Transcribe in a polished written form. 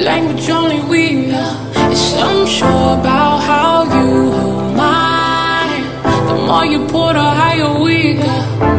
language only we know. It's unsure about how you hold mine. The more you pour, the higher we go.